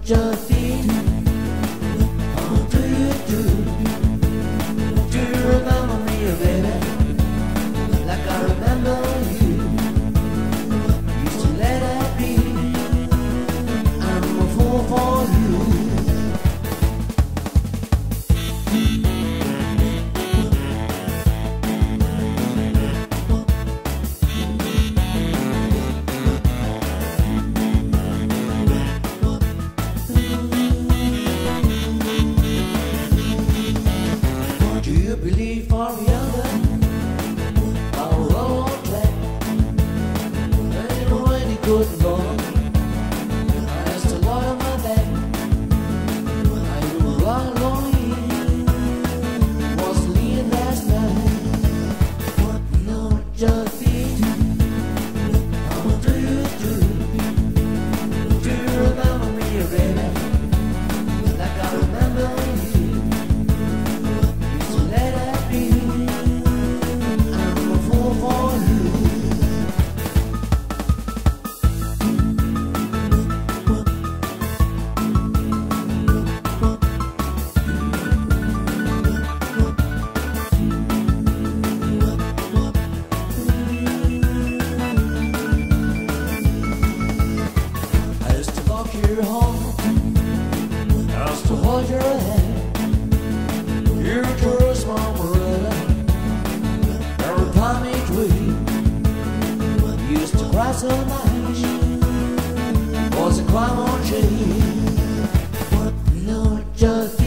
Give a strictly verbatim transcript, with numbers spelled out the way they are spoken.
Josephine, oh, do you do? Do you remember me, baby? Like I remember you. Used to let it be. I'm a fool for you. Do you believe for the other? I'll roll on track. Ain't no any good love. I used to lie on my back. I do run lonely. Was lean last night. What no just eat? How do you do? Do you remember me, baby? Like I remember you. Your home, I used to hold your hand. You're a tourist, Margarita. Every time each week, you used to cry so much. Was a crime on shade. What no just